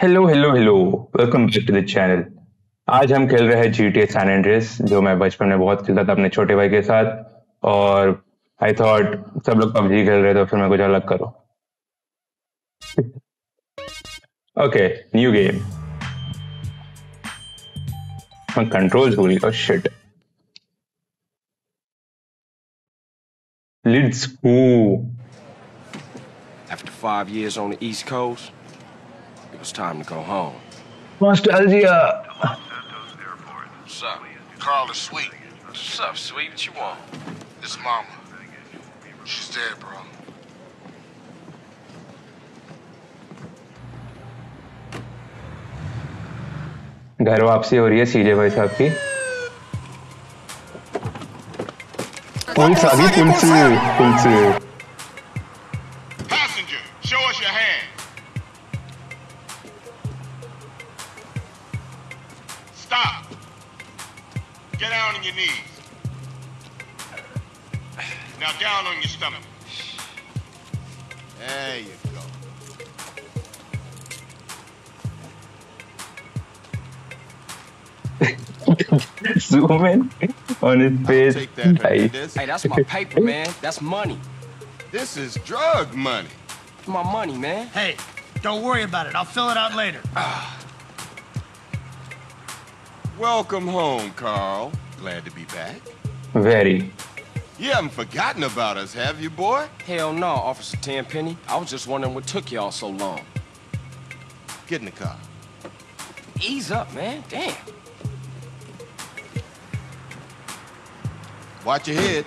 Hello hello hello. Welcome back to the channel. आज हम खेल रहे हैं GTA सैन एंड्रियास, जो मैं बचपन में बहुत खेलता था अपने छोटे भाई के साथ। और आई थॉट सब लोग पबजी खेल रहे थे तो फिर मैं कुछ अलग करूं। Okay, new game. मैं कंट्रोल्स भूल गया, shit. Let's go. After 5 years on the East Coast, it was time to go home. Nostalgia. What's up? Carl is sweet. What's up, sweet? What you want? This mama. She's dead, bro. घर वापसी हो रही है सीजे भाई साहब की। Police आ गई, police. Passenger, show us your hand. Stop. Get down on your knees. Now down on your stomach. There you go. Zoom in on his face. Take that, Nice. Hernandez. Hey, that's my paper, man. That's money. This is drug money. My money, man. Hey, don't worry about it. I'll fill it out later. Welcome home, Carl. Glad to be back. Very. You haven't forgotten about us, have you, boy? Hell no, Officer Tenpenny. I was just wondering what took y'all so long. Get in the car. Ease up, man. Damn. Watch your head.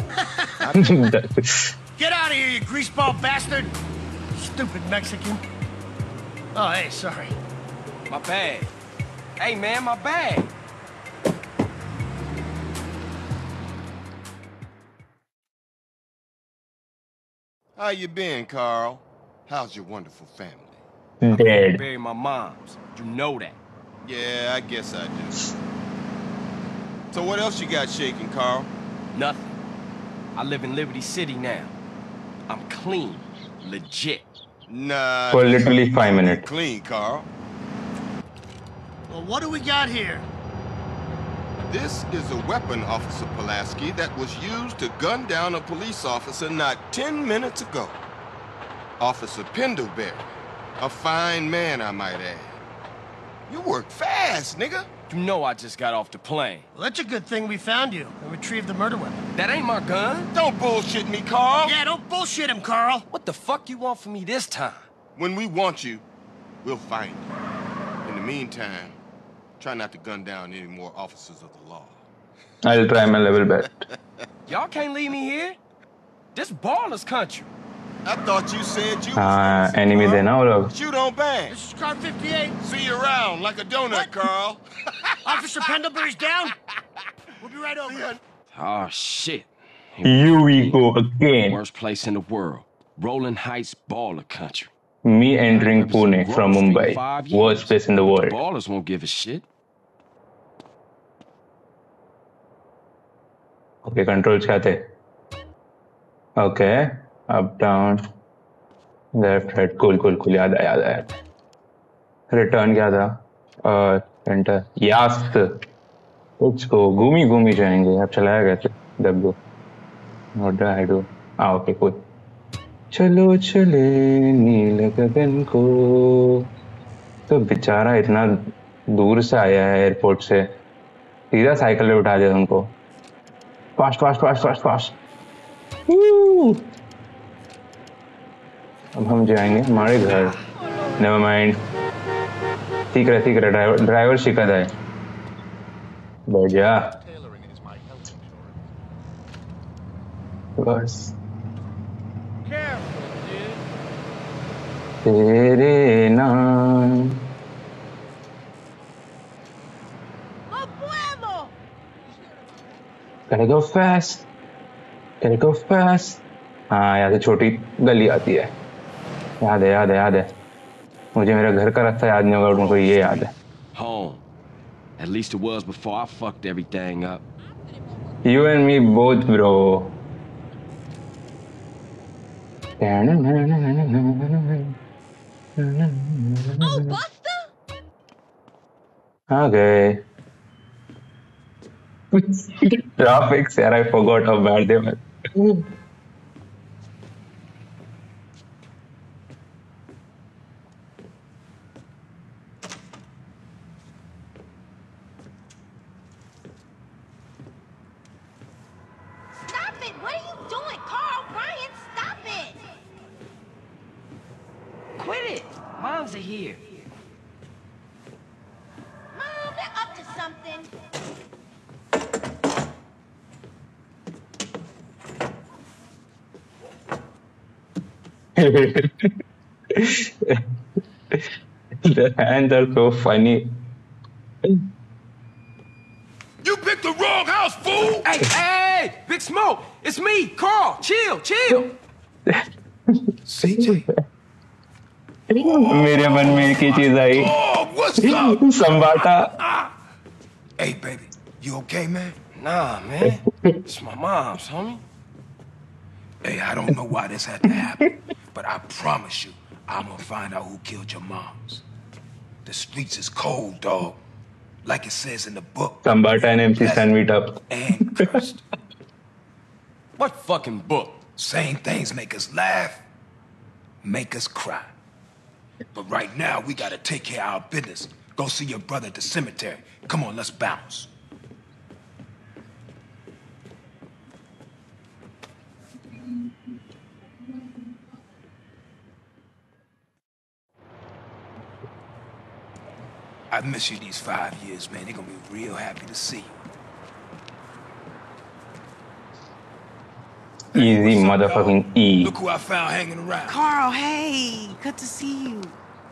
Get out of here, you greaseball bastard! Stupid Mexican. Oh, hey, sorry. My bag. Hey, man, my bag. How you been, Carl? How's your wonderful family? Dead. Bury my mom's. You know that. Yeah, I guess I do. So what else you got shaking, Carl? Nothing. I live in Liberty City now. I'm clean. Legit. Nah. For literally you 5 don't minutes. get clean, Carl. Well, what do we got here? This is a weapon, Officer Pulaski, that was used to gun down a police officer not 10 minutes ago. Officer Pendlebury. A fine man, I might add. You work fast, nigga. You know I just got off the plane. Well, that's a good thing we found you and retrieved the murder weapon. That ain't my gun. Don't bullshit me, Carl. Yeah, don't bullshit him, Carl. What the fuck you want from me this time? When we want you, we'll find you. In the meantime, try not to gun down any more officers of the law. I'll try my level best. Y'all can't leave me here. This baller's country. I thought you said you हाँ, was enemy Carl. देना वो लोग. Shoot on bang. This is car 58. See you around like a donut, What? Carl. Officer Pendlebury's down. We'll be right over. See ya. Oh, shit. Here we go again. Worst place in the world. Rolling Heights baller country. Me entering Pune from Mumbai. Worst place in the world. Ballers won't give a shit. Okay, controls क्या थे? Okay, up, down, left, right. Cool. याद आया. Return क्या था? Enter. Yast. Let's go. घूमी जाएंगे. अब चलाया कैसे? W. What do I do? Okay, cool. चलो चले नील गगन को। तो बेचारा इतना दूर से आया है एयरपोर्ट से, सीधा साइकिल पे उठा दिया उनको। फास्ट। अब हम जाएंगे हमारे घर। Never mind. ठीक रहे ड्राइवर शिकत है। बैठ जा बस। तेरे नाम Gotta go fast. हाँ, यहाँ से छोटी गली आती है। याद है। मुझे मेरा घर का रास्ता याद नहीं होगा, उनको ये याद है। Home. At least it was before I fucked everything up. You and me both, bro. Oh, Buster! आ गए traffic यार I forgot how bad they were. Stop it! What are you doing, Carl? Brian, stop it! Quit it. Moms are here. Mom, they're up to something. The hands are so funny. You picked the wrong house, fool! Hey, Big Smoke. It's me, Carl. Chill. CJ. मेरे मन में एक ही चीज आई Oh, what's up? संबाटा Hey, baby, you okay, man? Nah, man. It's my mom's, homie. Hey, I don't know why this had to happen, but I promise you, I'm gonna find out who killed your moms. The streets is cold, dog. Like it says in the book. संबाटा and MC Sun meet up. And cursed. What fucking book? Same things make us laugh, make us cry. But right now, we gotta take care of our business. Go see your brother at the cemetery. Come on, let's bounce. I've missed you these 5 years, man. They're gonna be real happy to see you. Easy motherfucking E. Look who I found hanging around. Carl, hey, good to see you.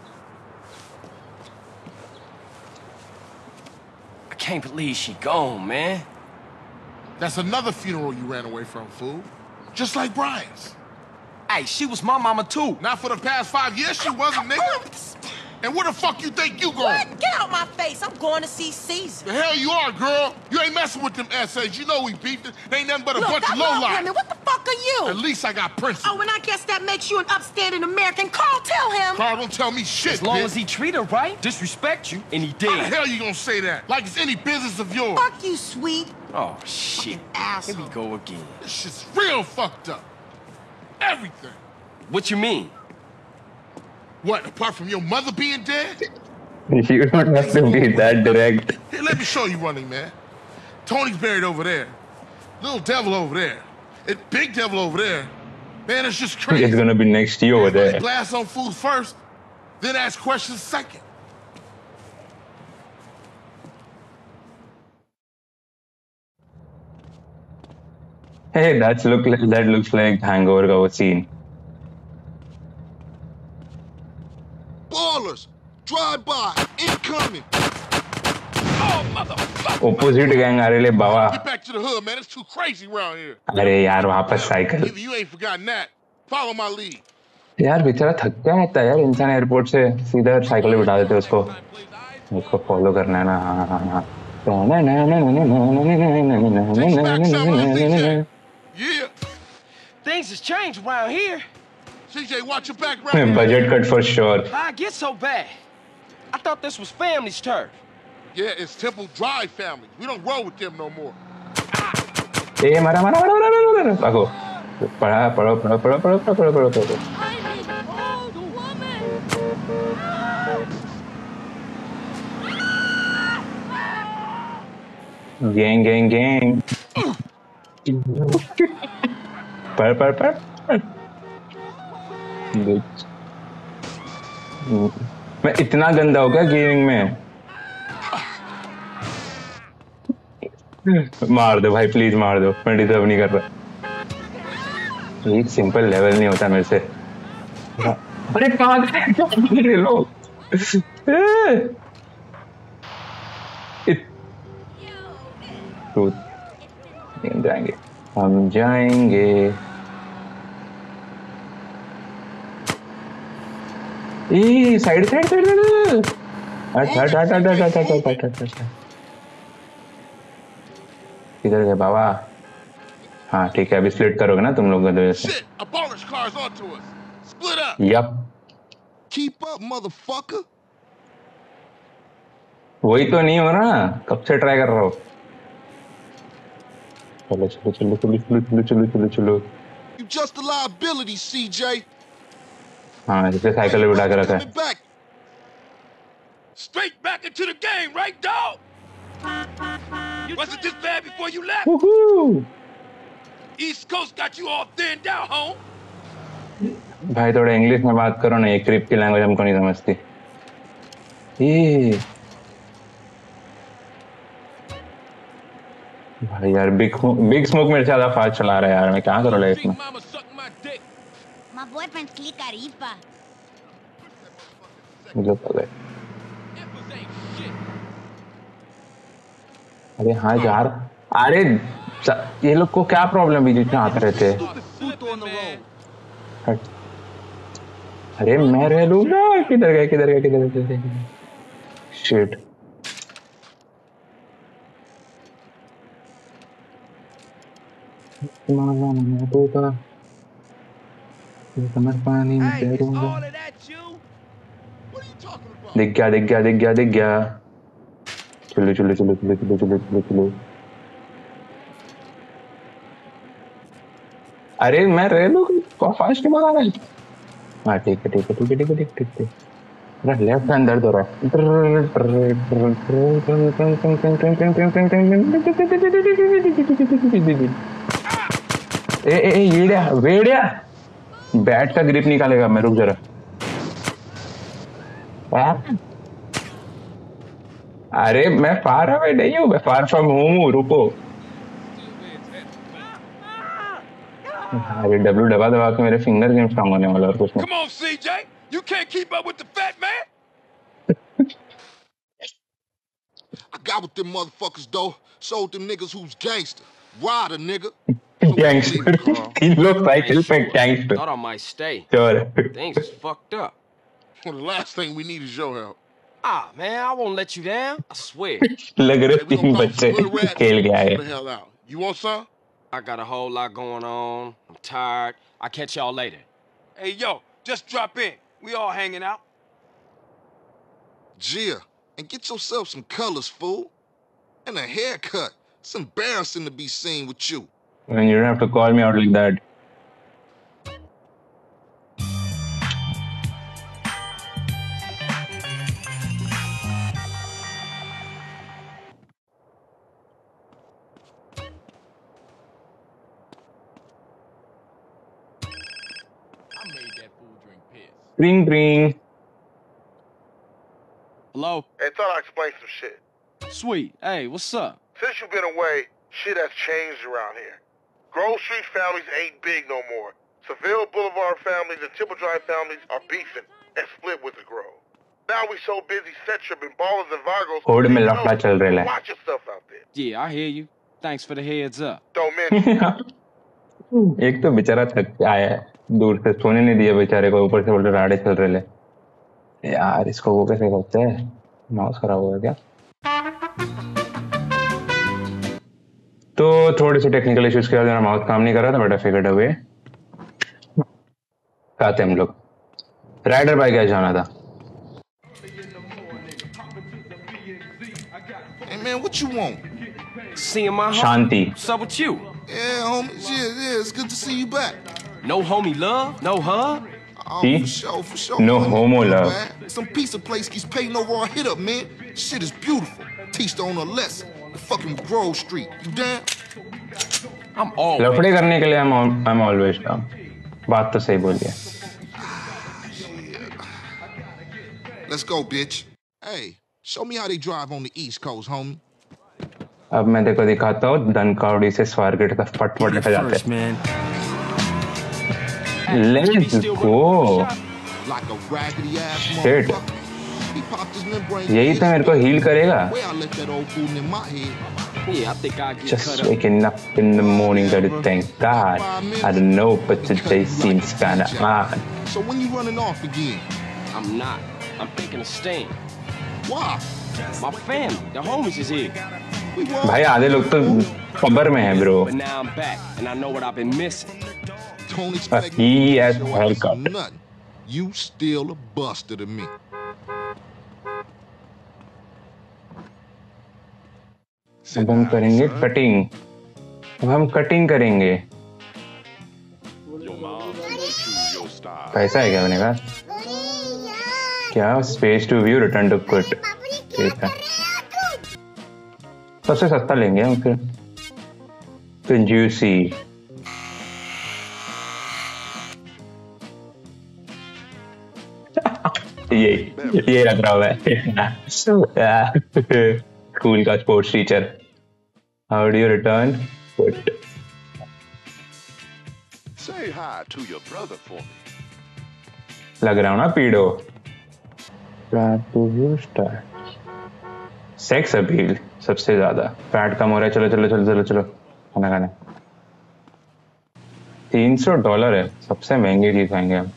I can't believe she gone, man. That's another funeral you ran away from, fool. Just like Brian's. Hey, she was my mama too. Not for the past 5 years, she wasn't, nigga. And where the fuck you think you going? What? Get out my face. I'm going to see Caesar. The hell you are, girl. You ain't messing with them essays. You know we beefed. They ain't nothing but a Look, bunch of I love lowlife. women. What the fuck are you? At least I got principles. Oh, and I guess that makes you an upstanding American. Carl, tell him. Carl, don't tell me shit, As long bitch. as he treat her right, disrespect you, and he How the did. hell you gonna say that? Like it's any business of yours. Fuck you, sweet. Oh, shit. Here Asshole. we go again. This shit's real fucked up. Everything. What you mean? What, apart from your mother being dead? You don't have to be that direct. Here, let me show you running, man. Tony's buried over there. Little devil over there. And big devil over there. Man, it's just crazy. It's gonna be next to you over there. Glass on food first, then ask questions second. Hey, that looks like Hangover का वो scene. Ballers, drive by, incoming. Oh, motherfucker. Opposite gang आ रहे ले बाबा. Get back to the hood, man. It's too crazy around here. अरे यार वापस cycle. Either you ain't forgotten that. Follow my lead. यार बेचारा थक गया रहता है यार इंसान एयरपोर्ट से सीधा साइकिल पे बिठा देते हैं उसको. उसको फॉलो करना है ना. हाँ. Yeah. Things has changed around here. CJ, watch your back right here. Budget cut for sure. How I get so bad? I thought this was family's turf. Yeah, it's Temple Drive family. We don't roll with them no more. ए मारा भागो. पढ़ो. Gang. पढ़. मैं इतना गंदा हो गया gaming में. मार दो भाई प्लीज मार दो. मैं डिजर्व नहीं कर रहा. एक सिंपल लेवल नहीं होता मेरे से. अरे कहाँ गए लोग. हम जाएंगे. साइड. अच्छा. किधर गए बाबा. हाँ ठीक है अभी स्प्लिट करोगे ना तुम लोग गधे से. Shit, a baller's car's onto us. Split up. Yup. Keep up, motherfucker. वही तो नहीं हो रहा, कब से ट्राई कर रहा हूँ। चलो चलो चलो चलो चलो चलो चलो चलो चलो। You just a liability, CJ. हाँ, जैसे साइकिल पे बिठा के रखा है। Coming back. Straight back into the game, right, dog? Wasn't this bad before you left? Woohoo! East Coast got you all thinned out, home. भाई थोड़ा इंग्लिश में बात करो ना, ये क्रिप की लैंग्वेज हमको नहीं समझती। ये भाई यार बिग स्मोक मेरे से ज्यादा फास्ट चला रहा है यार, मैं क्या करूँ लाइफ में। Mama suck my dick. My boyfriend's Click Arifa. मुझे पता है। Nipples ain't shit. अरे हाँ यार, अरे ये लोग को क्या प्रॉब्लम है जितने आते रहते हैं। हट। अरे मैं रह लूँगा, किधर गए किधर गए किधर गए, शिट। पानी में Hey, is तैरूंगा। all of that you? What are you talking about? दिख गया दिख गया दिख गया दिख गया। चलो चलो चलो चलो चलो चलो चलो चलो। अरे मैं रह लूँ, फास्ट क्यों भगा रहा है? हाँ ठीक है ठीक है ठीक है ठीक है ठीक है ठीक है। अरे लेफ्ट हैंड दर्द हो रहा है। ए येड़िया वेड़िया, बैट का ग्रिप निकालेगा। मैं रुक जरा। अरे मैं फार अवे नहीं हूँ, मैं फार फ्रॉम होम हूँ, रुको। अरे डब्ल्यू दबा दबा के मेरे फिंगर गेम स्ट्रांग होने वाला और कुछ नहीं। Come on, CJ. You can't keep up with the fat man. I got with them motherfuckers though. Sold them niggas who's gangster. Rider, nigga. Gangster, तीन लोग साइकिल पे gangster. Thought I might stay. चोर। Things is fucked up. Well, the last thing we need is your help. Ah, man, I won't let you down. I swear. लग रहे Hey, we तीन gonna pop बच्चे some little rats खेल and के आए। chill the hell out. You want some? I got a whole lot going on. I'm tired. I'll catch y'all later. Hey, yo, just drop in. We all hanging out. Gia, and get yourself some colors, fool. And a haircut. It's embarrassing to be seen with you. And you don't have to call me out like that. I made that fool drink piss. Ring ring. Hello? Hey, thought I'd explain some shit. Sweet. Hey, what's up? Since you've been away, shit has changed around here. Grove Street families ain't big no more. Seville Boulevard families and Temple Drive families are beefing and split with the Grove. Now we so busy set tripping ballers and Vargos. होड़ में लफड़ा चल रहा है। Watch yourself out there. Yeah, I hear you. Thanks for the heads up. Don't mention. एक तो बेचारा थक के आया है, दूर से सोने नहीं दिया बेचारे को, ऊपर से बोलते राड़े चल रहे ले। यार इसको वो कैसे करते हैं? माउस खराब हो गया क्या? तो थोड़े से टेक्निकल इश्यूज के बाद मेरा माउस काम नहीं कर रहा था, बट आई फिगर्ड अ वे। कहाँ थे हम लोग? राइडर बाइक क्या जाना था? Hey, man, what you want? Seeing my homie. Shanti. What's up with you? Yeah, homie. Yeah, it's good to see you back. No homie love? No hug? Oh, See? for sure. No man. homo love. Man. Some pizza place keeps paying over our hit up, man. Shit is beautiful. Teach the owner a lesson. The fucking Grove Street. You down? I'm always. लफड़े करने के लिए I'm always down. बात तो सही बोली है। Let's go, bitch. Hey, show me how they drive on the East Coast, homie. अब मैं देखो दिखाता हूँ धनकावड़ी से स्वारगेट का फटफट निकल जाते हैं। man. Let's go. Like a raggedy ass Shit. motherfucker. He popped his membrane. यही तो मेरे को हील करेगा। Where I left that old fool in my head. Yeah, I think I'll get Just cut up. waking up in the morning, gotta thank God. I don't know, but today seems kinda odd. So when you running off again? I'm not. I'm thinking of staying. Why? My family, the homies is here. We were भाई आधे लोग तो खबर में है bro. But now I'm back, and I know what I've been missing. Don't expect he me to has show out haircut. for nothing. You still a buster to me. अब हम करेंगे कटिंग। अब हम कटिंग करेंगे। पैसा है क्या मैंने कहा? क्या space to view return to quit. ठीक है, सबसे सस्ता लेंगे हम फिर। कंजूसी। ये लग रहा है स्कूल का sports teacher. How do you return quit? Say hi to your brother for me. लग रहा हूँ ना पीडो। सेक्स अपील सबसे ज्यादा। फैट कम हो रहा है। चलो चलो चलो चलो चलो खाना खाने। $300 है। सबसे महंगी चीज खाएंगे हम।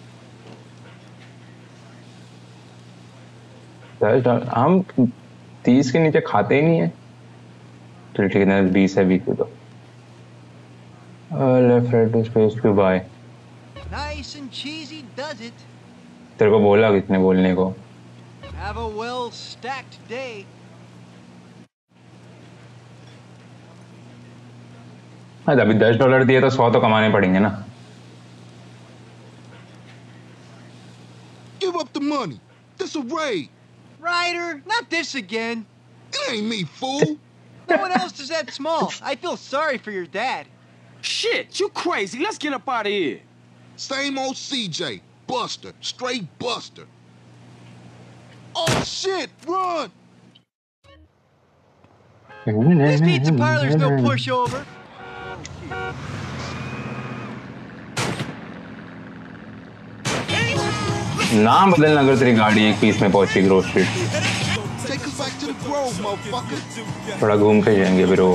$10। हम 30 के नीचे खाते ही नहीं है। चल ठीक है, 20 है 20 तो। Left right to space to buy. Nice and cheesy does it. तेरे को बोला किसने बोलने को? Have a well stacked day. हाँ, अभी $10 दिए तो 100 तो कमाने पड़ेंगे ना। Give up the money. This a raid. Ryder, not this again. It ain't me, fool. No one else is that small. I feel sorry for your dad. Shit, you crazy. Let's get up out of here. Same old CJ. Buster. Straight Buster. Oh, shit. Run. This pizza parlor's no pushover. नाम बदलना अगर तेरी गाड़ी एक piece में पहुंची Grove Street. Take us back to the Grove, motherfucker. थोड़ा घूम के जाएंगे bro.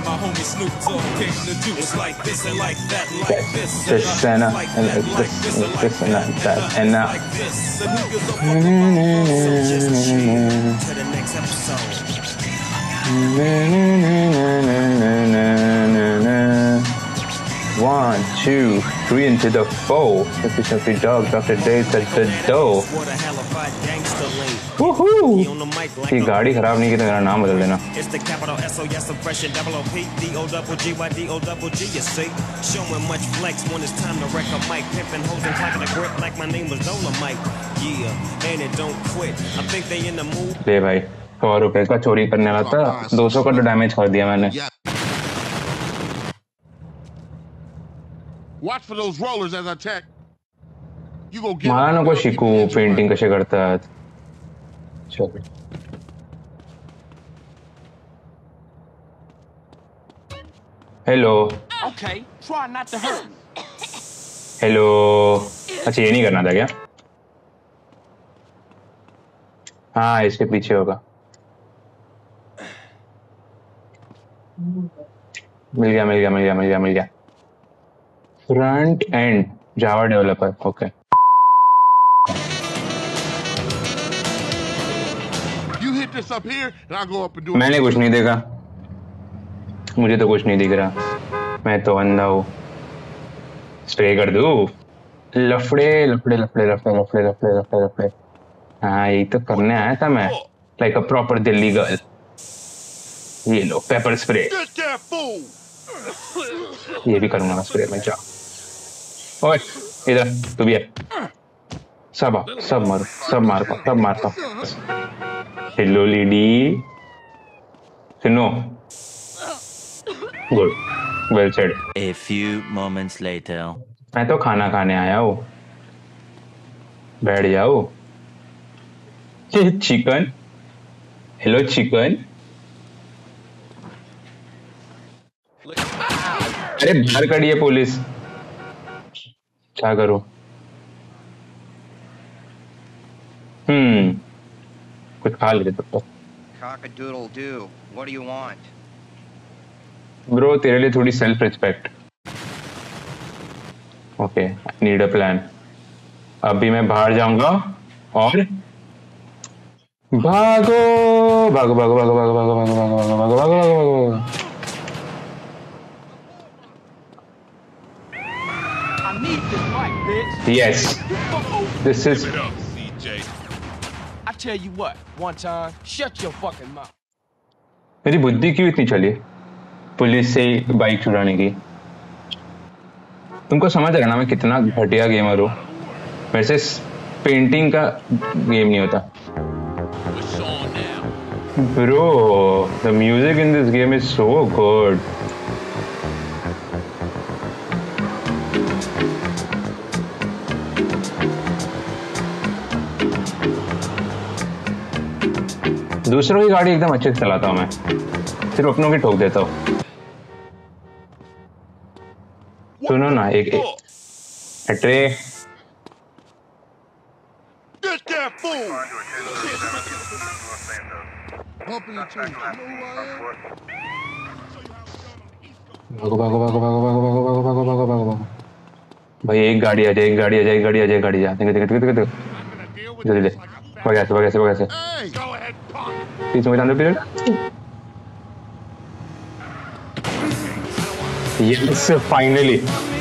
One, two, three into the four. Shuffy dog, Dr. Dave's at the door. Woohoo! ये गाड़ी खराब नहीं की तो मेरा नाम बदल देना। ले भाई, ₹100 का चोरी करने वाला था, 200 का तो डैमेज कर दिया मैंने। Watch for those rollers as I attack. You go get. मला नको शिकू पेंटिंग कशी करतात। चल। Hello. Okay, try not to hurt me. Hello. अच्छा ये नहीं करना था क्या? हाँ इसके पीछे होगा। मिल गया मिल गया मिल गया मिल गया मिल गया। Front end Java developer. Okay. This up here, and I'll go up and do it. मैंने कुछ नहीं देखा। मुझे तो कुछ नहीं दिख रहा। मैं तो अंधा हूँ। स्प्रे कर दूँ। लफड़े लफड़े लफड़े लफड़े लफड़े लफड़े लफड़े लफड़े। हाँ यही तो करने आया था मैं। Like a proper Delhi girl. ये लो पेपर स्प्रे। ये भी करूँगा मैं स्प्रे में। जा। ओए इधर तू भी है। सब मारो सब मार पाओ सब मार पाओ। Hello lady. सुनो। Good well said. A few moments later. मैं तो खाना खाने आया हूँ। बैठ जाओ। चिकन। Hello chicken. अरे बाहर खड़ी है पुलिस। क्या करूं? कुछ खा लेते तब तक। Cock-a-doodle-doo. What do you want? Bro तेरे लिए थोड़ी self respect. Okay I need a plan. अभी मैं बाहर जाऊंगा और भागो भागो भागो भागो भागो भागो भागो भागो भागो भागो भागो भागो भागो। I need this mic, bitch. Yes. This is. I tell you what, one time, shut your fucking mouth. मेरी बुद्धि क्यों इतनी चली पुलिस से बाइक चुराने की? तुमको समझ रहा ना मैं कितना घटिया गेमर हूँ? मेरे से पेंटिंग का गेम नहीं होता। Bro, the music in this game is so good. दूसरों की गाड़ी एकदम अच्छे से चलाता हूँ मैं, सिर्फ अपनों की ठोक देता हूँ। सुनो ना, एक अट्रे भागो भागो भागो भागो भागो भागो भागो भागो भागो भागो भागो भाई एक गाड़ी आ जाए, एक गाड़ी आ जाए, एक गाड़ी आ जाए, गाड़ी जा जल्दी ले भगे तीस में अंदर period. Yes finally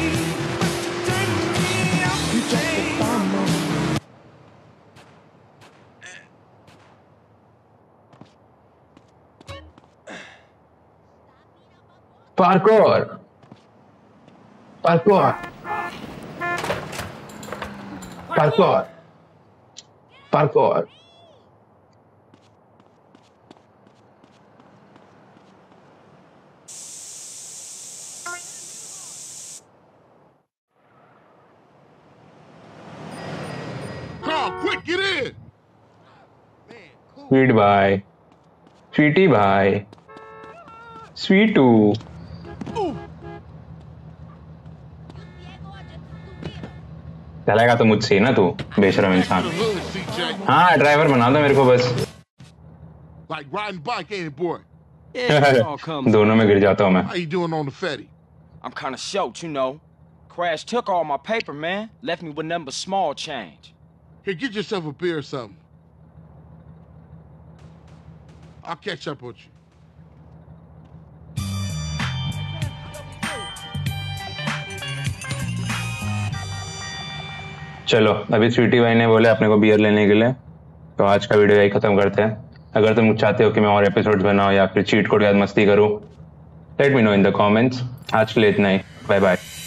parkour parkour parkour parkour. Quick, get in! Sweet भाई, स्वीटी भाई, स्वीटू। चलेगा तो मुझसे ना तू बेशरम इंसान। हाँ ड्राइवर बना दो मेरे को बस। Like riding bike, ain't it, boy? दोनों में गिर जाता हूँ मैं। How you doing on the Fetty? I'm kind of short, you know. Crash took all my paper, man. Left me with nothing but small change. Here, get yourself a beer or something. I'll catch up with you. चलो अभी स्वीटी भाई ने बोले अपने को beer लेने के लिए, तो आज का वीडियो यही खत्म करते हैं। अगर तुम चाहते हो कि मैं और एपिसोड्स बनाऊं या फिर चीट कोड के साथ मस्ती करूं, let me know in the comments. आज के लिए इतना ही, बाय बाय।